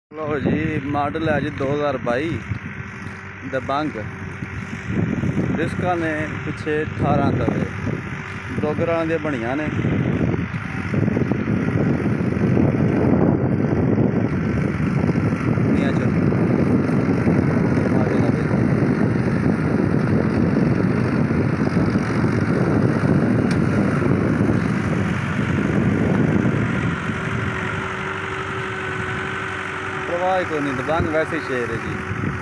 लो जी, model है जी 2022 दबंग। डिस्का ने पिछे 18 तवे ब्लॉगर दी बनिया ने। परवाह कोई नहीं, दबंग वैसे ही शेर है जी।